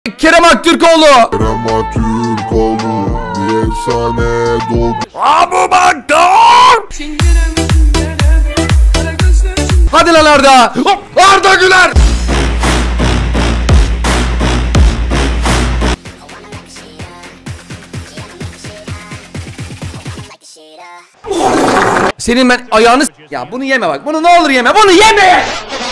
Kerem Aktürkoğlu. Kerem Aktürkoğlu bir efsane doğdu. Abu Bakar. Hadi lan Arda. Arda Güler. Senin ben ayağını ya bunu yeme bak. Bunu ne olur yeme. Bunu yeme.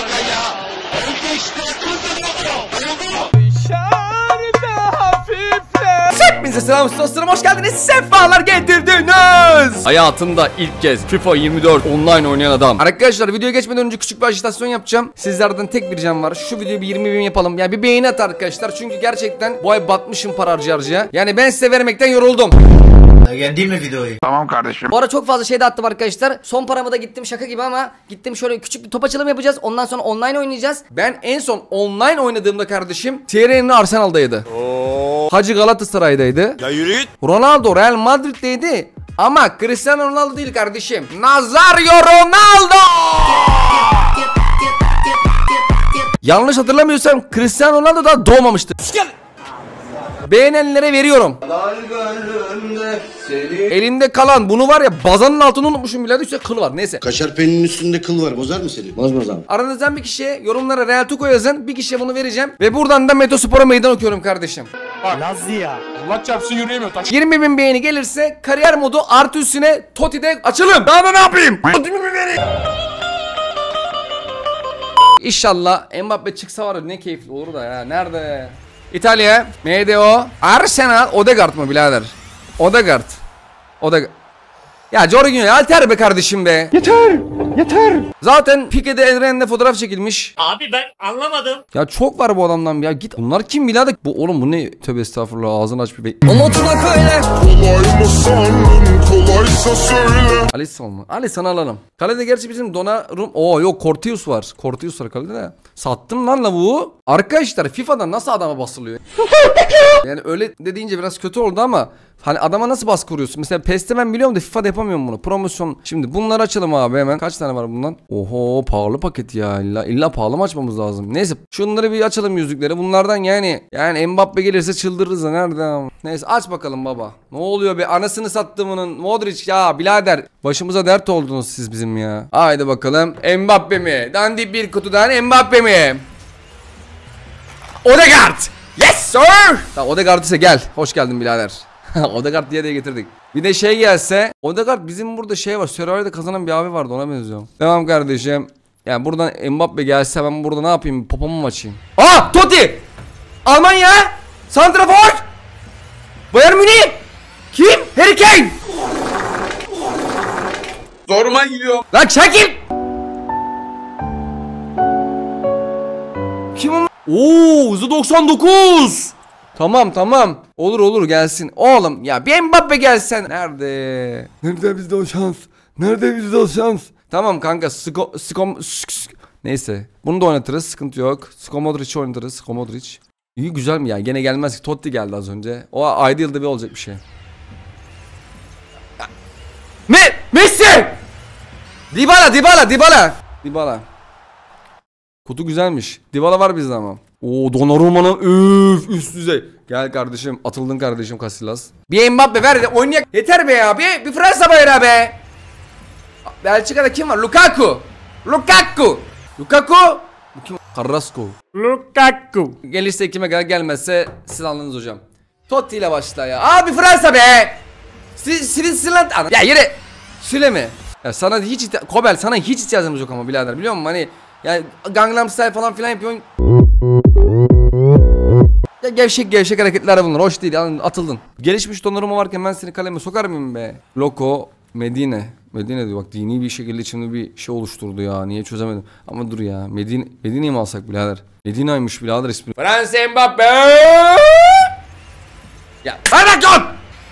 Hepinize selam dostlarım, hoş geldiniz, sefalar getirdiniz. Hayatında ilk kez FIFA 24 online oynayan adam. Arkadaşlar videoya geçmeden önce küçük bir ajitasyon yapacağım. Sizlerden tek bir ricam var, şu videoyu bir 20 bin yapalım. Yani bir beğeni at arkadaşlar, çünkü gerçekten bu ay batmışım para harcarcıya. Yani ben size vermekten yoruldum. Değil mi videoyu? Tamam kardeşim. Bu ara çok fazla şey de attım arkadaşlar. Son paramı da gittim şaka gibi ama gittim şöyle küçük bir top açılım yapacağız. Ondan sonra online oynayacağız. Ben en son online oynadığımda kardeşim Thierry'nin Arsenal'daydı. Hacı Galatasaray'daydı. Ya yürü git. Ronaldo Real Madrid'deydi. Ama Cristiano Ronaldo değil kardeşim. Nazario Ronaldo. Yanlış hatırlamıyorsam Cristiano Ronaldo da doğmamıştı. Beğenenlere veriyorum. Elimde kalan bunu var ya, bazanın altını unutmuşum bile, üstte kıl var, neyse. Kaşar peyninin üstünde kıl var, bozar mı seni? Bozmaz abi. Aranızdan bir kişiye yorumlara Real Tuko yazın, bir kişiye bunu vereceğim. Ve buradan da Metospor'a meydan okuyorum kardeşim. Lazia. Allah çarpsın yürüyemiyor. 20 bin beğeni gelirse kariyer modu artı üstüne Toti'de açılım. Daha da ne yapayım? Toti'mi mi vereyim? İnşallah Mbappe çıksa var ya, ne keyifli olur da ya. Nerede? İtalya, MDO, Arsenal, Odegaard mı birader? Odegaard. Ya Jorginho alter be kardeşim be. Yeter. Zaten Pique'de Edren'le fotoğraf çekilmiş. Abi ben anlamadım. Ya çok var bu adamdan ya, git. Bunlar kim birader? Bu oğlum bu ne? Tövbe estağfurullah, ağzını aç bir be. Unutma öyle. Kolay mı sandın, kolaysa söyle. Alisson mu? Alisson'u alalım. Kalede gerçi bizim Donnarumma. Oo yok, Cortius var. Cortius var kalede de. Sattım lan lavuğu. Arkadaşlar FIFA'da nasıl adama basılıyor? Yani öyle dediğince biraz kötü oldu ama hani adama nasıl baskı kuruyorsun? Mesela PES'te ben biliyorum da FIFA'da yapamıyorum bunu. Promosyon. Şimdi bunları açalım abi hemen. Kaç tane var bundan? Oho, pahalı paket ya. İlla pahalı mı açmamız lazım? Neyse şunları bir açalım, yüzükleri. Bunlardan yani Mbappe gelirse çıldırırız da, nerede? Neyse aç bakalım baba. Ne oluyor be? Anasını sattığımının Modric ya birader. Başımıza dert oldunuz siz bizim ya. Haydi bakalım. Mbappe mi? Dandik bir kutudan Mbappe mi? Odegaard. Yes sir. Tamam, Odegaard ise gel. Hoş geldin birader. Odegaard diye getirdik. Bir de şey gelse. Odegaard bizim burada şey var. Survivor'da kazanan bir abi vardı, ona benziyor. Tamam kardeşim. Yani buradan Mbappe gelse ben burada ne yapayım? Popomu mu açayım? Aa, Totti. Almanya. Santrafor. Bayern Münih. Kim? Harry Kane. Zoruma gidiyor. Lan çekil. Kim o? Oo, hızı 99. Tamam. Olur gelsin. Oğlum ya bir Mbappe gelsen. Nerede bizde o şans? Tamam kanka. Neyse. Bunu da oynatırız. Sıkıntı yok. Modric oynatırız. Modric. İyi, güzel mi ya? Gene gelmez ki. Totti geldi az önce. O ayda yılda bir olacak bir şey. Messi! Dybala. Kutu güzelmiş. Dybala var bizde ama. Oo, Donnarumma'nın üst düzey. Gel kardeşim, atıldın kardeşim Casillas. Bir Mbappe ver de oynayak. Yeter be ya. Bir Fransa bayrağı be. Belçika'da kim var? Lukaku. Bu kim? Carrasco. Lukaku. Gelirse kime kadar, gelmezse siz anladınız hocam. Totti ile başla ya. Abi Fransa be. Switzerland. Ya yürü. Süle mi? Ya sana hiç Kobel, sana hiç ihtiyacımız yok ama birader, biliyor musun? Hani yani Gangnam Style falan filan yapıyorsun. Ya gevşek hareketler bunlar, hoş değil yani, atıldın. Gelişmiş Donnarumma varken ben seni kaleme sokar mıyım be? Loco Medine diyor bak, dini bir şekilde içimde bir şey oluşturdu ya, niye çözemedim. Ama dur ya, Medine'yi mi alsak birader? Medina'ymış birader ismi. Fransa Mbappe. Ya bırak lan.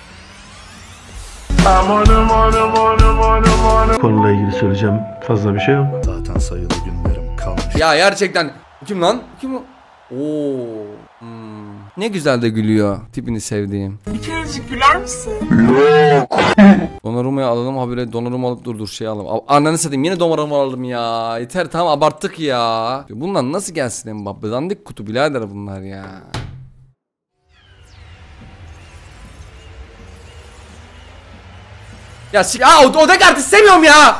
Konuyla ilgili söyleyeceğim fazla bir şey yok. Zaten sayılı günlerim kalmış. Ya gerçekten. Kim lan? Kim o? Oo. Ne güzel de gülüyor. Tipini sevdiğim. Bir kerecik güler misin? Yok. Donnarumma'yı alalım, habire Donnarumma alıp dur şey alalım. Ananı satayım, yine Donnarumma alalım ya. Yeter, tamam abarttık ya. Bundan nasıl gelsin Mbappe? Dandik kutu birader bunlar ya. Ya Odegaard istemiyorum ya.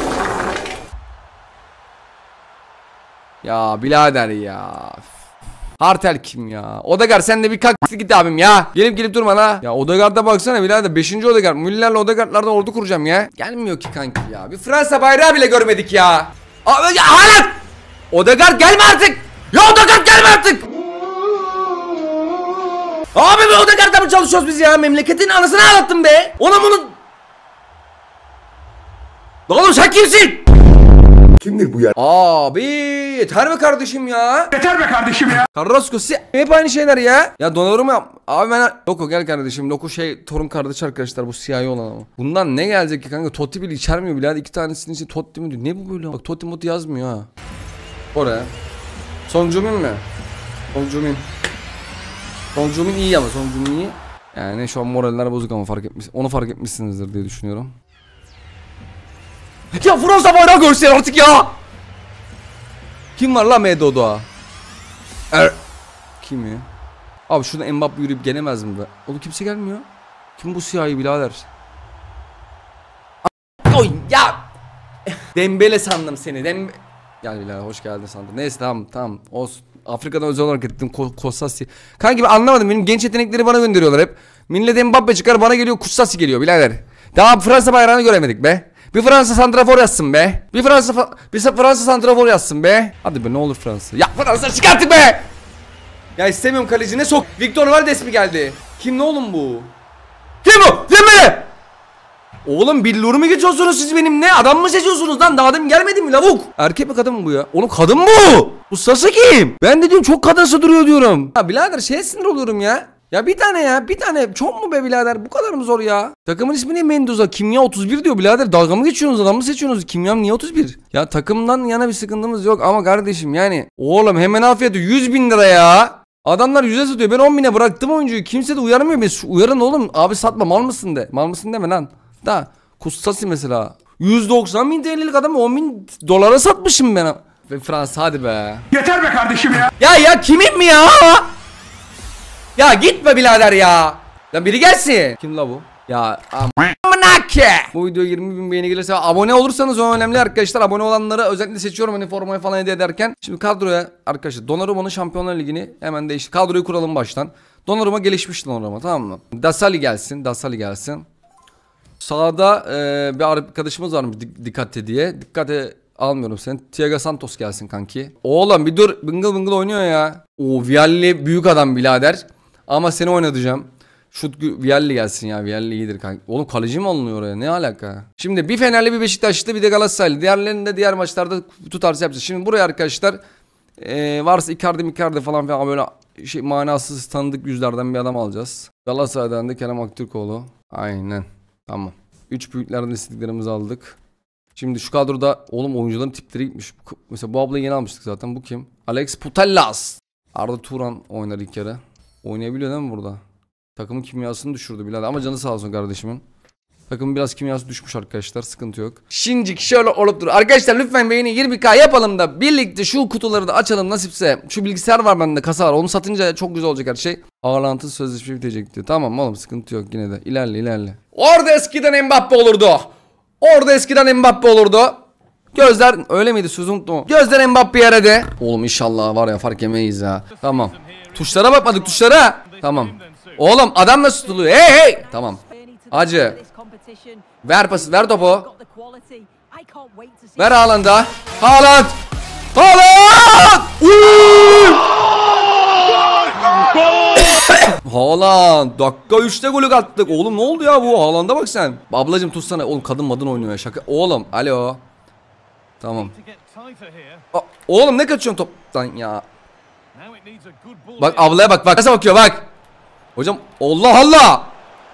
Ya birader ya. Hartel kim ya? Odegaard sen de bir kalk git abim ya. Gelip durma la. Ya Odegaard'a baksana birader. 5. Odegaard. Müller'le Odegaard'lardan ordu kuracağım ya. Gelmiyor ki kanki ya. Bir Fransa bayrağı bile görmedik ya. Abi ya Haaland. Odegaard gelme artık. Ya Odegaard gelme artık. Abi be Odegaard'da mı çalışıyoruz biz ya? Memleketin anasını ağlattın be. Ona bunu. Oğlum sen kimsin? Kimdir bu ya? Abi yeter be kardeşim ya. Yeter be kardeşim ya. Carrasco hep aynı şeyler ya. Ya Donnarumma abi ben Loko gel kardeşim. Loko torun kardeş arkadaşlar bu siyahi olan ama. Bundan ne gelecek ki kanka? Totti bile içermiyor bile. Hadi 2 tanesinin için Totti mi diyor? Ne bu böyle? Bak Totti Motti yazmıyor ha. Oraya. Son Cum'un mi? Son Cum'un. Son Cum'un iyi ama Son Cum'un iyi. Yani şu an moraller bozuk ama onu fark etmişsinizdir diye düşünüyorum. Ya Fransa bayrağı görsen artık ya. Kim var lan Medo'da? Kim ya? Abi şurada Mbappe yürüyüp gelemez mi be? Oğlum kimse gelmiyor. Kim bu siyahi birader? Oy ya. Dembele sandım seni. Gel birader hoş geldin sandım. Neyse tamam. Olsun. Afrika'dan özel olarak gittim Kosasi. Kanki ben anlamadım. Benim genç yetenekleri bana gönderiyorlar hep. Millet Mbappe çıkar bana geliyor Kosasi geliyor birader. Daha Fransa bayrağını göremedik be. Bir Fransa santrafor yazsın be. Bir Fransa santrafor yazsın be. Hadi be ne olur Fransa. Ya Fransa çıkarttık be. Ya istemiyorum kalecine sok. Victor Valdes mi geldi? Kim ne oğlum bu? Kim bu? Dembele. Oğlum billuru mu geçiyorsunuz siz benim ne? Adam mı seçiyorsunuz lan? Daha demin gelmedi mi lavuk? Erkek mi kadın mı bu ya? Oğlum kadın bu. Bu Sası kim? Ben de diyorum çok kadınsı duruyor diyorum. Ya birader sinir oluyorum ya. Ya bir tane çok mu be birader bu kadar mı zor ya? Takımın ismi ne Mendoza? Kimya 31 diyor birader, dalga mı geçiyorsunuz, adam mı seçiyorsunuz? Kimyam niye 31? Ya takımdan yana bir sıkıntımız yok ama kardeşim yani oğlum hemen afiyeti 100.000 lira ya. Adamlar 100'e satıyor, ben 10.000'e bıraktım oyuncuyu, kimse de uyarmıyor beni. Uyarın oğlum, abi satma, mal mısın de, mal mısın deme lan. Da Kustasi mesela 190.000 TL'lik adamı 10.000 dolara satmışım ben. Ve Fransa hadi be. Yeter be kardeşim ya. Ya kimin mi ya? Ya gitme birader ya. Lan biri gelsin. Kim la bu? Ya amınake. Bu video 20.000 beğeni gelirse abone olursanız o önemli arkadaşlar. Abone olanları özellikle seçiyorum hani formayı falan hediye ederken. Şimdi kadroya arkadaşlar Donnarumma'nın Şampiyonlar Ligi'ni hemen değiştir. Kadroyu kuralım baştan. Donnarumma gelişmiş Donnarumma, tamam mı? Dasali gelsin. Sağda bir arkadaşımız varmış Dikkate diye. Dikkate almıyorum seni. Thiago Santos gelsin kanki. Oğlum bir dur, bıngıl oynuyor ya. O Vialli büyük adam birader. Ama seni oynatacağım. Şut Vialli gelsin ya. Vialli iyidir kanka. Oğlum kaleci mi alınıyor oraya? Ne alaka? Şimdi bir Fenerli, bir Beşiktaşlı, bir de Galatasaraylı. Diğerlerini de diğer maçlarda tutarsa yapacağız. Şimdi buraya arkadaşlar varsa Icardi falan böyle manasız tanıdık yüzlerden bir adam alacağız. Galatasaray'dan da Kerem Aktürkoğlu. Aynen. Tamam. 3 büyüklerden istediklerimizi aldık. Şimdi şu kadroda oğlum oyuncuların tipleri gitmiş. Mesela bu ablayı yeni almıştık zaten. Bu kim? Alex Putellas. Arda Turan oynar ilk kere. Oynayabiliyor değil mi burada? Takımın kimyasını düşürdü birader ama canı sağ olsun kardeşimin. Takımın biraz kimyası düşmüş arkadaşlar, sıkıntı yok. Şimdilik şöyle olup dur. Arkadaşlar lütfen beğeni 20k yapalım da birlikte şu kutuları da açalım nasipse. Şu bilgisayar var bende, kasa var, onu satınca çok güzel olacak her şey. Ağlantı sözleşme bitecek diyor. Tamam oğlum, sıkıntı yok, yine de ilerle. Orada eskiden Mbappe olurdu. Gözler öyle miydi, sözü unuttum. Gözler Mbappe'ye yaradı. Oğlum inşallah var ya fark yemeyiz ya. Tamam. Tuşlara bakmadık, tuşlara. Tamam. Oğlum adam nasıl tutuluyor? Hey. Tamam. Acı. Ver pası, ver topu. Ver Haaland'a. Haaland. Haaland. Dakika 3'te golü attık. Oğlum ne oldu ya bu? Haaland'a bak sen. Ablacım tutsana. Oğlum kadın madın oynuyor ya, şaka. Oğlum alo. Tamam. Oğlum ne kaçıyorsun toptan ya? Bak ablaya bak. Nasıl bakıyor bak. Hocam Allah.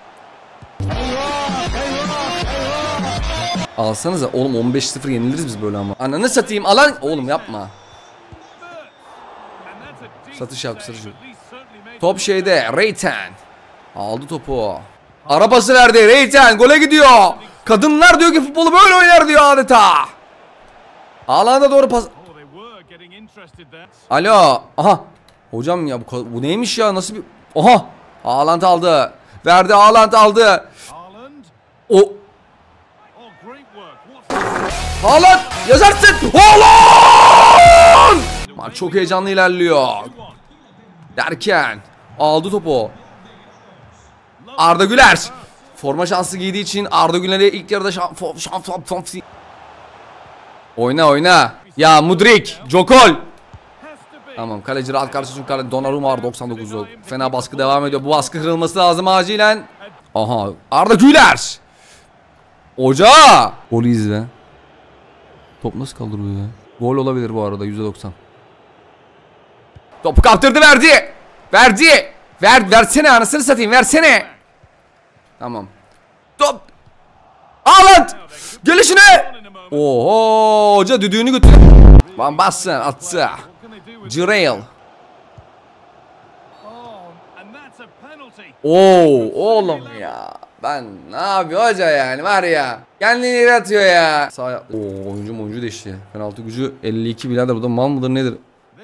Alsanıza oğlum, 15-0 yeniliriz biz böyle ama. Ananı satayım alan. Oğlum yapma. Satış yaptı. Top şeyde Reyten. Aldı topu. Arabası verdi Reyten, gole gidiyor. Kadınlar diyor ki futbolu böyle oynar diyor adeta. Alanda doğru pas. Alo. Aha. Hocam ya bu neymiş ya, nasıl bir. Aha. Haaland aldı. Verdi, Haaland aldı. Haaland yazarsın. Haaland! Maç çok heyecanlı ilerliyor. Derken aldı topu. Arda Güler. Forma şansı giydiği için Arda Güler'e ilk yarıda oyna. Ya Mudrik, Jokol. Tamam, kaleci rahat karşısında, kaleci Donnarumma var 99'u. Fena baskı devam ediyor. Bu baskı kırılması lazım acilen. Aha, Arda Güler. Hoca. Golü izle. Top nasıl kaldırıyor ya? Gol olabilir bu arada %90. Topu kaptırdı, verdi. Versene anasını satayım, versene. Tamam. Top. Haaland. Gelişine. Oho, hoca düdüğünü götür. Van Basten attı. Cirail. Oo oğlum ya. Ben ne yapıyor hoca yani, var ya. Kendini yere atıyor ya. Sağ yap. Oo, oyuncu değişti. Penaltı gücü 52 birader, bu da mal mıdır nedir?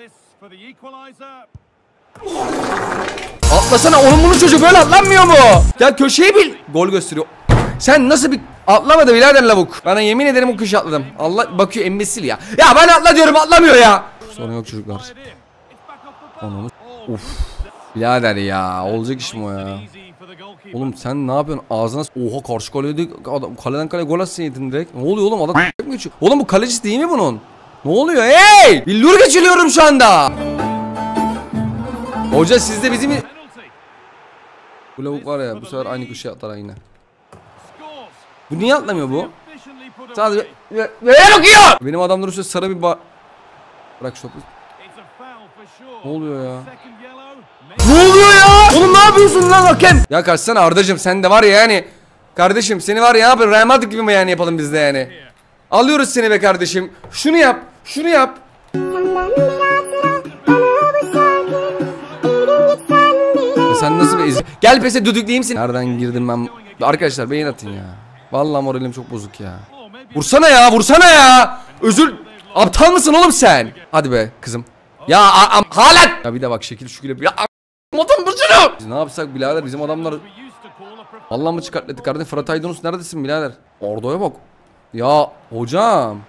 Atlasana oğlum, bunu çocuk böyle atlanmıyor mu? Ya köşeyi bil. Gol gösteriyor. Sen nasıl bir atlamadı birader lavuk. Bana yemin ederim o köşe atladım. Allah bakıyor, embesil ya. Ya ben atla diyorum, atlamıyor ya. Sorun yok çocuklar. Anamı. Uf. Birader ya, olacak iş mi o ya? Oğlum sen ne yapıyorsun? Ağzına... Oha, karşı kalede adam, kaleden kaleye gol atsaydın direkt. Ne oluyor oğlum? Adam geçiyor. Oğlum bu kalecisi değil mi bunun? Ne oluyor? Hey! Billur geçiliyorum şu anda. Hoca sizde bizim... Bu lavuk var ya, bu sefer aynı köşeye atlar aynı. Bu niye atlamıyor bu? Sadece... Ver okuyor! Benim adamlar üstüne sarı bir Bırak şu topu. Ne oluyor ya? Ne oluyor ya? Oğlum ne yapıyorsun lan hakem? Ya kaçsana Ardacığım, sen de var ya yani. Kardeşim seni var ya, ne yapalım? Real Madrid gibi mi yani yapalım biz de yani? Alıyoruz seni be kardeşim. Şunu yap. Sen nasıl bir Gel pese düdükleyeyim seni. Nereden girdim ben? Arkadaşlar beğen atın ya. Vallahi moralim çok bozuk ya. Vursana ya. Özür. Aptal mısın oğlum sen? Hadi be kızım. Ya Haaland. Ya bir de bak şekil şükür yapıyor. Ya adam burcunu. Biz ne yapsak birader, bizim adamlar. Vallahi mı çıkarttık kardeşim? Fırat Aydınus neredesin birader? Ordoya bak. Ya hocam.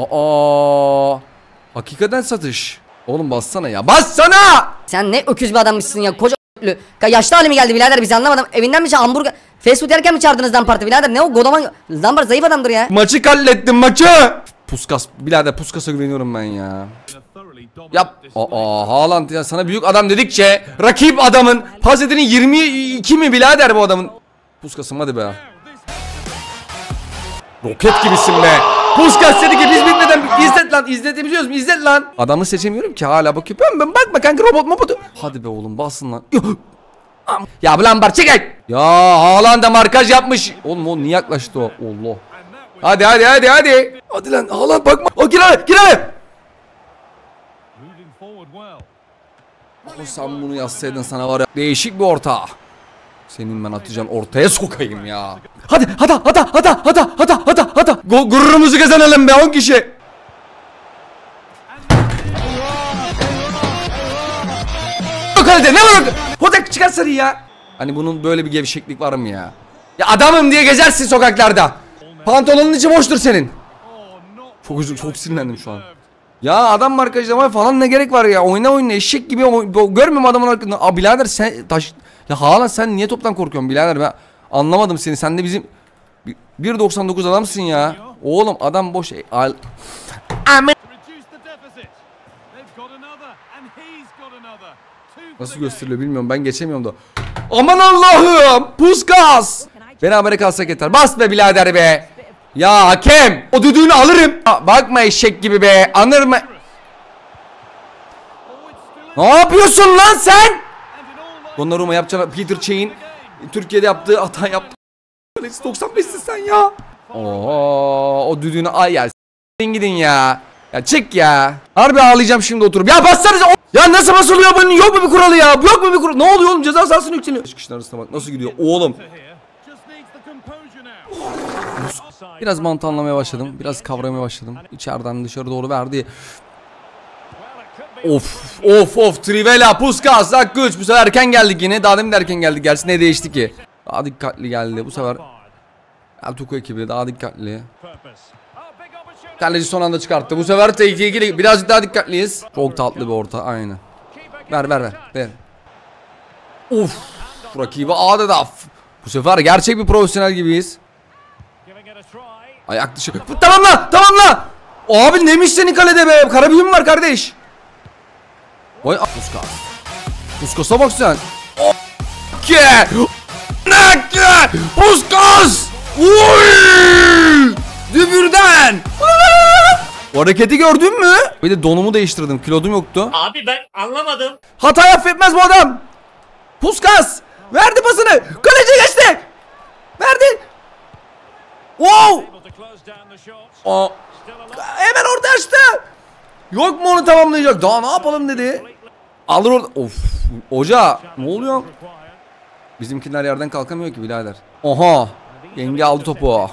Hakikaten satış. Oğlum bassana ya. Bassana. Sen ne öküz bir adammışsın ya, koca yaşlı halimi geldi birader, biz anlamadım. Evinden mi hamburger fast food yerken mi çağırdınız Lampart'ı birader? Ne o godaman Lampart zayıf adamdır ya. Maçı hallettim maçı. Puskas birader, Puskas'a güveniyorum ben ya. Yap. Haaland ya, sana büyük adam dedikçe rakip adamın pas edeni 22 mi birader bu adamın. Puskas'ım hadi be. Roket gibisin be. Puskas dedi ki biz bitmeden izlet lan, izletebiliyoruz mu? İzlet lan. Adamı seçemiyorum ki hala, bakıyorum. Ben bakma kanka, robot. Hadi be oğlum, basın lan. Ya bu Lampard çekil. Ya Haaland'a markaj yapmış. Oğlum o niye yaklaştı o? Allah. Hadi. Hadi lan Haaland bakma. Gir abi. Sen bunu yazsaydın sana var ya. Değişik bir orta. Senin ben atacağım ortaya sokayım ya. Hadi. Gururumuzu kazanalım be 10 kişi. Kalede ne var? Hoca çıkar sarıyı ya. Hani bunun böyle bir gevşeklik var mı ya? Ya adamım diye gezersin sokaklarda. Pantolonun içi boştur senin. Çok sinirlendim şu an. Ya adam markajlamaya falan ne gerek var ya? Oyna eşek gibi görmüyorum adamın arkasında. Aa birader sen ya Haaland, sen niye toptan korkuyorsun birader, ben anlamadım seni. Sen de bizim 1.99 adamsın ya. Oğlum adam boş. Nasıl gösteriliyor bilmiyorum, ben geçemiyorum da. Aman Allah'ım, Puskas. Berabere kalsak yeter. Bas be birader be. Ya hakem, o düdüğünü alırım. Bakma eşek gibi be, anır mı? Ne yapıyorsun lan sen? Donnarumma yapacağına Peter Çey'in Türkiye'de yaptığı hata yaptı. 95'sin sen ya. O düdüğünü ay ya. Gidin ya. Ya çık ya. Harbi ağlayacağım şimdi oturup. Ya bassanıza. Ya nasıl basılıyor bunun? Yok mu bir kuralı ya? Yok mu bir kuralı? Ne oluyor oğlum? Ceza sahasını yükleniyor. Kişinin arasına bak nasıl gidiyor oğlum. Biraz mantığı anlamaya başladım. Biraz kavramaya başladım. İçeriden dışarı doğru verdi. Of Trivela, Puskas, Akgüç. Bu sefer erken geldik yine. Daha demin de erken geldik. Gerçi ne değişti ki? Daha dikkatli geldi bu sefer. Tuku ekibi daha dikkatli. Kaleci son anda çıkarttı. Bu sefer tehlikeli. Birazcık daha dikkatliyiz. Çok tatlı bir orta. Aynen. Ver. Uf. Rakibi adeta. Bu sefer gerçek bir profesyonel gibiyiz. Ayak dışı. Tamamla. Abi neymiş senin kalede be? Karabüyüm var kardeş. Vay Puskas. Puskas'a bak sen. Puskas. Uy! Dübürden. O hareketi gördün mü? Bir de donumu değiştirdim. Kilodum yoktu. Abi ben anlamadım. Hata affetmez bu adam. Puskas. Verdi pasını. Kaleci geçti. Verdi. Wow. Hemen orta açtı. Yok mu onu tamamlayacak? Daha ne yapalım dedi. Alır orada. Of. Hoca ne oluyor? Bizimkiler yerden kalkamıyor ki birader. Oha. Yenge aldı topu.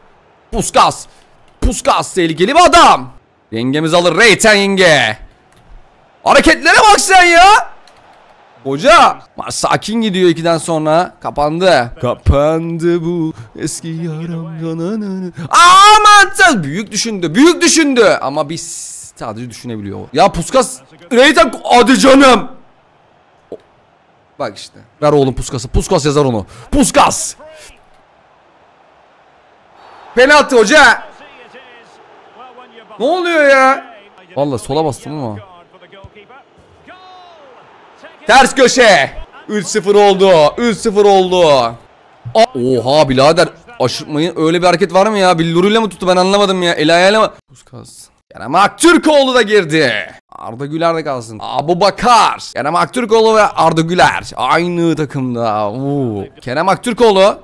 Puskas tehlikeli bir adam. Yengemiz alır. Reyten yenge. Hareketlere bak sen ya. Hoca. Maç sakin gidiyor 2'den sonra. Kapandı bu eski yaram. Aman büyük düşündü. Ama biz sadece düşünebiliyor. Ya Puskas. Reyten hadi canım. Bak işte. Ver oğlum Puskas'ı. Puskas yazar onu. Puskas. Penaltı hoca. Ne oluyor ya? Vallahi sola bastım ama. Ters köşe. 3-0 oldu. 3-0 oldu. Oha birader. Aşırtmayın. Öyle bir hareket var mı ya? Billuruyla mı tuttu ben anlamadım ya. El ayağıyla mı? Puskas. Kerem Aktürkoğlu da girdi. Arda Güler de kalsın. Abubakar. Kerem Aktürkoğlu ve Arda Güler. Aynı takımda. Kerem Aktürkoğlu.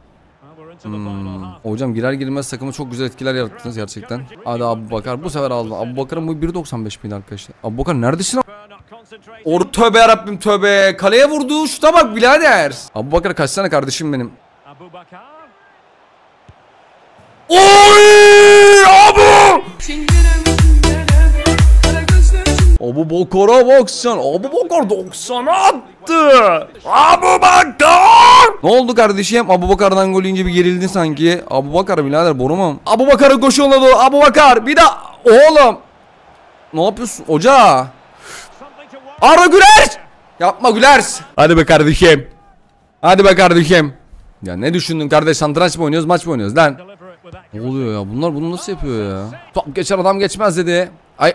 Hocam girer girmez takımı çok güzel etkiler yarattınız gerçekten. Hadi Abubakar. Bu sefer aldı. Abubakar'ın boyu 1.95 miydi arkadaşlar? Abubakar neredesin? Tövbe yarabbim tövbe. Kaleye vurdu. Şuta bak birader. Abubakar kaçsana kardeşim benim. Oy! Abu! Abubakar'a baksan. Abubakar 90 attı. Abubakar! Ne oldu kardeşim? Abubakar'dan gol yiyince bir gerildin sanki. Abubakar birader boru mu? Abubakar'ın koşu yolladı. Abubakar bir daha. Oğlum. Ne yapıyorsun hoca? Arda Güler! Yapma Güler. Hadi be kardeşim. Ya ne düşündün kardeş? Satranç mı oynuyoruz, maç mı oynuyoruz lan? Ne oluyor ya? Bunlar bunu nasıl yapıyor ya? Top geçer adam geçmez dedi.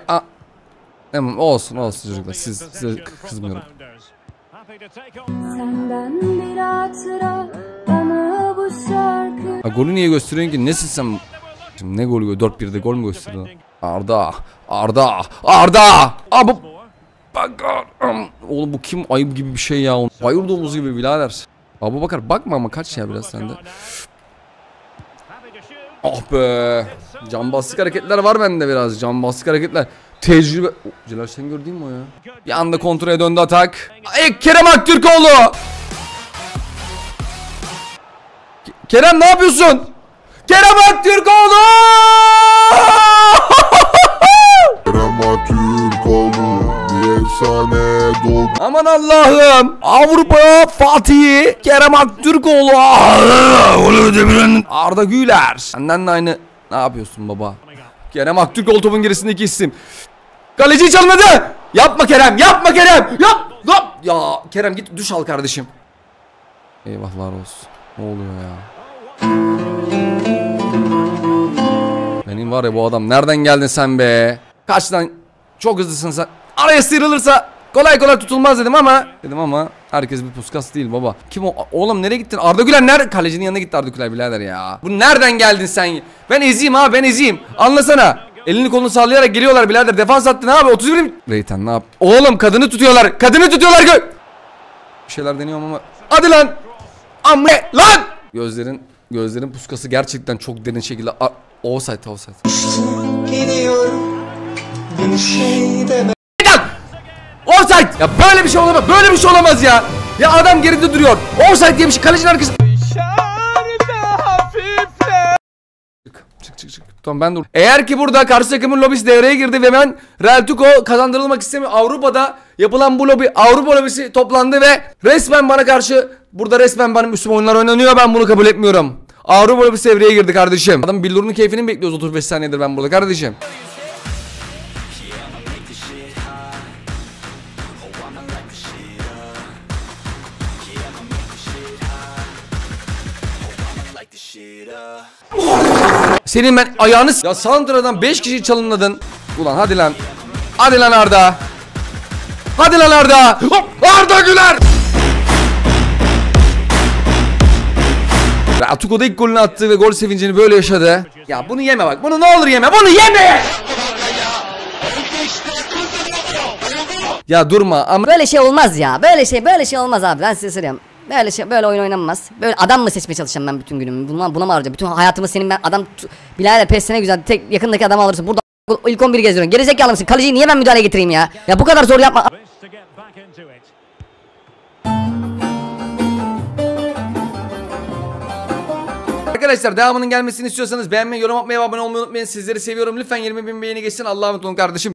Olsun çocuklar. Size kızmıyorum. Senden bir hatıra bana bu şarkı. Golü niye gösteriyorsun ki? Nesin sen? Şimdi ne golü? 4-1'de gol mü gösteriyor? Arda. Abubakar. Oğlum bu kim? Ayıp gibi bir şey ya. Bayır domuzu gibi birader. Abubakar bakma ama kaç ya biraz sende. Ah be. Cambazlık hareketler var bende biraz. Cambazlık hareketler. Tecrübe. Celal sen gördün mü o ya? Bir anda kontrole döndü atak. Kerem Aktürkoğlu. Kerem ne yapıyorsun? Kerem Aktürkoğlu. Kerem Aktürkoğlu bir efsane doğdu. Aman Allah'ım. Avrupa Fatih'i Kerem Aktürkoğlu. Arda Güler. Senden de aynı. Ne yapıyorsun baba? Kerem Aktürkoğlu topun gerisindeki isim. Kaleci çalmadı. Yapma Kerem. Yap. Ya Kerem git duş al kardeşim. Eyvahlar olsun. Ne oluyor ya? Benim var ya bu adam. Nereden geldin sen be? Kaçtan? Çok hızlısın sen. Araya sıyrılırsa kolay tutulmaz dedim ama herkes bir Puskas değil baba. Kim o? Oğlum nereye gittin? Arda Güler nerede? Kalecinin yanına gitti Arda Güler birader ya. Bu nereden geldin sen? Ben ezeyim. Anlasana. Elini kolunu sallayarak geliyorlar birader. Defans attı ne abi? 31. Reyten ne yap? Oğlum kadını tutuyorlar. Bir şeyler deniyorum ama. Hadi lan. Lan. Gözlerin puskası gerçekten çok derin şekilde. Offside. Offside. Ya böyle bir şey olamaz. Ya. Ya adam geride duruyor. Offside diye bir şey kalecinin arkasında. Çık. Tamam ben dur. Eğer ki burada karşı takımın lobisi devreye girdi ve ben Real Tuko kazandırılmak istemiyor. Avrupa'da yapılan bu lobi, Avrupa lobisi toplandı ve resmen bana karşı burada benim üstüme oyunlar oynanıyor. Ben bunu kabul etmiyorum. Avrupa bir sevreye girdi kardeşim. Adam billurunun keyfini mi bekliyoruz 35 saniyedir ben burada kardeşim. Senin ben ayağını ya Sandra'dan 5 kişi çalımladın. Ulan hadi lan. Hadi lan Arda. Hadi lan Arda. Hop, Arda Güler. Atuko da ilk golünü attı ve gol sevincini böyle yaşadı. Ya bunu yeme bak. Bunu ne olur yeme. Bunu yeme. Ya durma ama Böyle şey olmaz ya. Böyle şey olmaz abi. Ben size söyleyeyim. Böyle oyun oynanmaz. Böyle adam mı seçmeye çalışacağım ben bütün günümü? Buna mı harcayacağım? Bütün hayatımı senin ben adam birader PES ne güzel. Tek yakındaki adamı alırsın. Burada ilk 11 geziyorsun. Gerizekalı mısın? Kaleciyi niye ben müdahale getireyim ya? Ya bu kadar zor yapma. arkadaşlar devamının gelmesini istiyorsanız beğenmeyi, yorum atmayı ve abone olmayı unutmayın. Sizleri seviyorum. Lütfen 20.000 beğeni geçsin. Allah'a emanet olun kardeşim.